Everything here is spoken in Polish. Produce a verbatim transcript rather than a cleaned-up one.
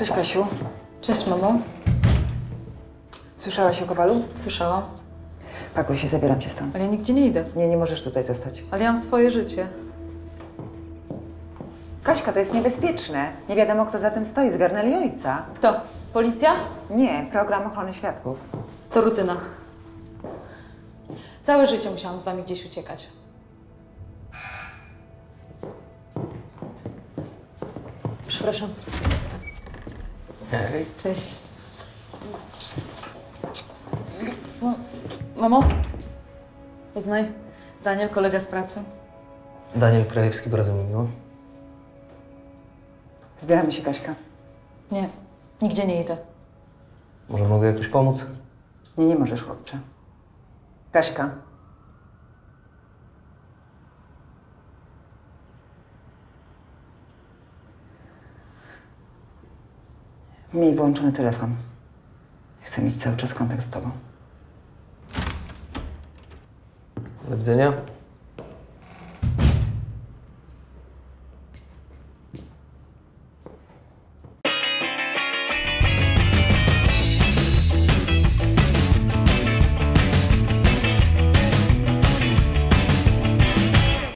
Cześć, Kasiu. Cześć, mamo. Słyszałaś o Kowalu? Słyszałam. Pakuj się, zabieram cię stąd. Ale ja nigdzie nie idę. Nie, nie możesz tutaj zostać. Ale ja mam swoje życie. Kaśka, to jest niebezpieczne. Nie wiadomo, kto za tym stoi. Zgarnęli ojca. Kto? Policja? Nie, program ochrony świadków. To rutyna. Całe życie musiałam z wami gdzieś uciekać. Przepraszam. Hej. Cześć. No, mamo? Poznaj. Daniel, kolega z pracy. Daniel Krajewski, bardzo mi miło. Zbieramy się, Kaśka. Nie, nigdzie nie idę. Może mogę jakoś pomóc? Nie, nie możesz, chłopcze. Kaśka. Miej włączony telefon. Chcę mieć cały czas kontakt z tobą. Do widzenia.